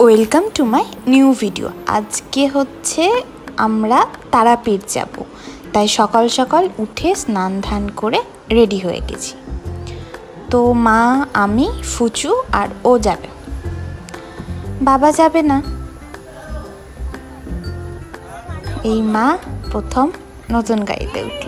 Welcome to my new video. আজকে হচ্ছে আমরা তারাপীঠ যাব, তাই সকাল সকাল উঠে স্নান ধান করে রেডি হয়ে গেছি। তো মা, আমি, ফুচু আর ও যাবে, বাবা যাবে না। এই মা প্রথম নতুন গাড়িতে উঠল।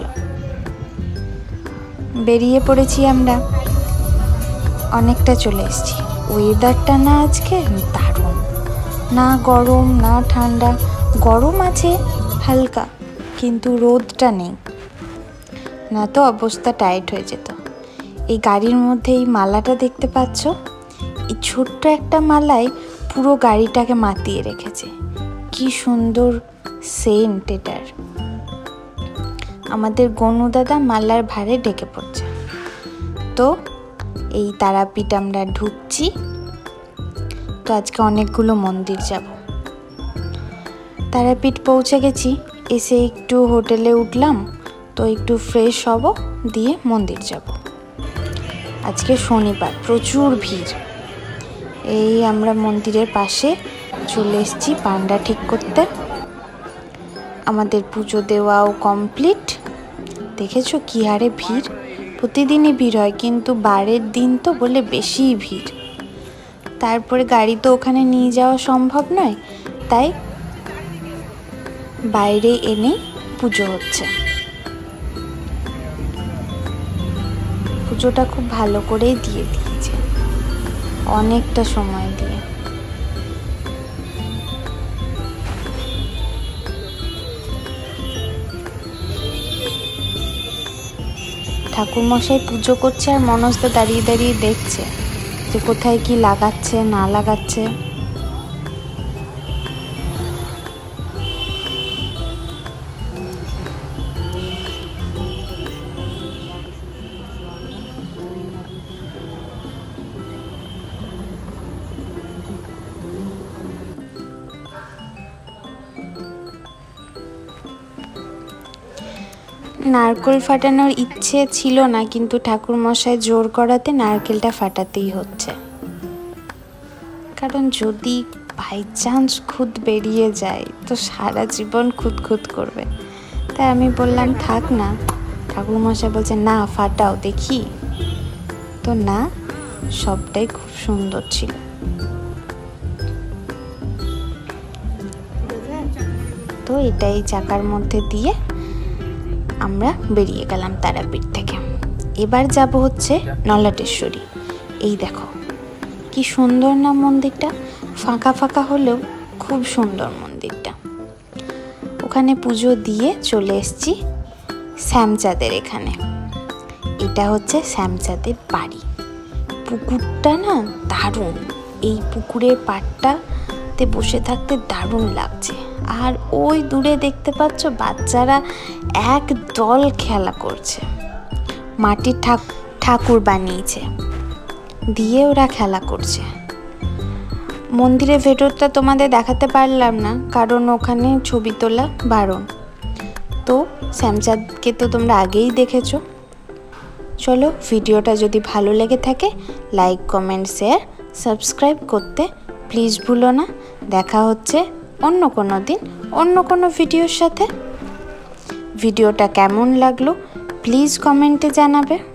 বেরিয়ে পড়েছি আমরা, অনেকটা চলে এসেছি। ওয়েদারটা না আজকে দারুণ, না গরম না ঠান্ডা। গরম আছে হালকা, কিন্তু রোদটা নেই, না তো অবস্থা টাইট হয়ে যেত। এই গাড়ির মধ্যে এই মালাটা দেখতে পাচ্ছ, এই ছোট্ট একটা মালায় পুরো গাড়িটাকে মাতিয়ে রেখেছে। কি সুন্দর সেন্ট এটার। আমাদের গনু দাদা মালার ভারে ঢেকে পড়ছে। তো এই তারাপীঠ আমরা ঢুকছি। তো আজকে অনেকগুলো মন্দির যাব। তারাপীঠ পৌঁছে গেছি, এসে একটু হোটেলে উঠলাম, তো একটু ফ্রেশ হব, দিয়ে মন্দির যাব। আজকে শনিবার, প্রচুর ভিড়। এই আমরা মন্দিরের পাশে চলে এসেছি পান্ডা ঠিক করতে। আমাদের পুজো দেওয়াও কমপ্লিট। দেখেছো কি হারে ভিড়। প্রতিদিনই ভিড় হয়, কিন্তু বারের দিন তো বলে বেশি ভিড়। তারপরে গাড়ি তো ওখানে নিয়ে যাওয়া সম্ভব নয়, তাই বাইরে এনেই পুজো হচ্ছে। পুজোটা খুব ভালো করেই দিয়ে দিয়েছে, অনেকটা সময় দিয়ে। ঠাকুরমশাই পুজো করছে আর মনসদা দাঁড়িয়ে দাঁড়িয়ে দেখছে যে কোথায় কি লাগাচ্ছে না লাগাচ্ছে। নারকেল ফাটানোর ইচ্ছে ছিল না, কিন্তু ঠাকুরমশাই জোর করাতে নারকেলটা ফাটাতেই হচ্ছে। কারণ যদি বাই চান্স খুদ বেরিয়ে যায় তো সারা জীবন খুঁত করবে। তাই আমি বললাম থাক না। ঠাকুরমশাই বলছে না ফাটাও দেখি। তো না, সবটাই খুব সুন্দর ছিল। তো এটাই চাকার মধ্যে দিয়ে আমরা বেরিয়ে গেলাম তারাপীঠ থেকে। এবার যাব হচ্ছে নলাটেশ্বরী। এই দেখো কি সুন্দর না মন্দিরটা, ফাঁকা ফাঁকা হলেও খুব সুন্দর মন্দিরটা। ওখানে পুজো দিয়ে চলে এসেছি শ্যামচাঁদের এখানে। এটা হচ্ছে শ্যামচাঁদের বাড়ি। পুকুরটা না দারুণ, এই পুকুরের পাড়টাতে বসে থাকতে দারুণ লাগছে। আর ওই দূরে দেখতে পাচ্ছ বাচ্চারা এক দল খেলা করছে। মাটির ঠাকুর বানিয়েছে, দিয়ে ওরা খেলা করছে। মন্দিরের ভেতরটা তোমাদের দেখাতে পারলাম না, কারণ ওখানে ছবি তোলা বারণ। তো শ্যামচাঁদকে তো তোমরা আগেই দেখেছো। চলো, ভিডিওটা যদি ভালো লেগে থাকে লাইক কমেন্ট শেয়ার সাবস্ক্রাইব করতে প্লিজ ভুলো না। দেখা হচ্ছে অন্য কোনো দিন অন্য কোনো ভিডিওর সাথে। ভিডিওটা কেমন লাগলো প্লিজ কমেন্টে জানাবে।